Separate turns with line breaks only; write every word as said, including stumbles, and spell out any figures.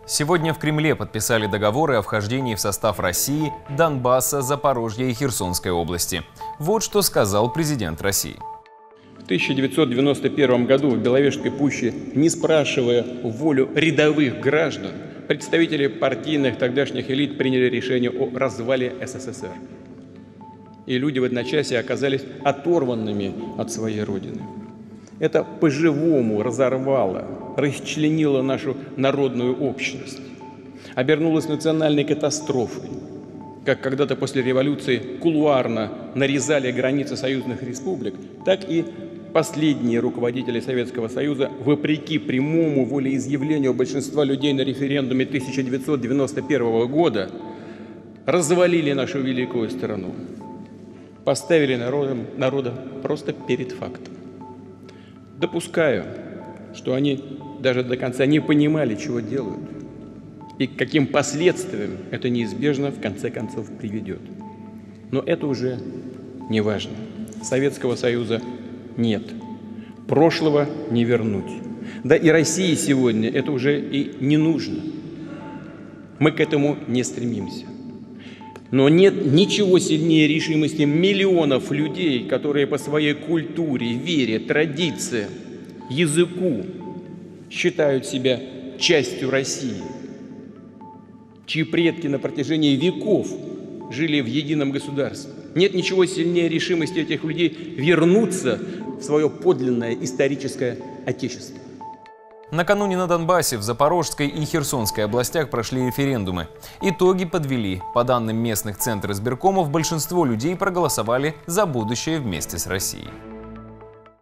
Сегодня в Кремле подписали договоры о вхождении в состав России Донбасса, Запорожья и Херсонской области. Вот что сказал президент России.
В тысяча девятьсот девяносто первом году в Беловежской пуще, не спрашивая волю рядовых граждан, представители партийных тогдашних элит приняли решение о развале СССР. И люди в одночасье оказались оторванными от своей родины. Это по-живому разорвало, расчленило нашу народную общность, обернулось национальной катастрофой. Как когда-то после революции кулуарно нарезали границы союзных республик, так и последние руководители Советского Союза, вопреки прямому волеизъявлению большинства людей на референдуме тысяча девятьсот девяносто первого года, развалили нашу великую страну, поставили народом, народа просто перед фактом. Допускаю, что они даже до конца не понимали, чего делают, и к каким последствиям это неизбежно в конце концов приведет. Но это уже не важно. Советского Союза нет. Прошлого не вернуть. Да и России сегодня это уже и не нужно. Мы к этому не стремимся. Но нет ничего сильнее решимости миллионов людей, которые по своей культуре, вере, традициям, языку считают себя частью России, чьи предки на протяжении веков жили в едином государстве. Нет ничего сильнее решимости этих людей вернуться в свое подлинное историческое отечество.
Накануне на Донбассе, в Запорожской и Херсонской областях прошли референдумы. Итоги подвели. По данным местных центров избиркомов, большинство людей проголосовали за будущее вместе с Россией.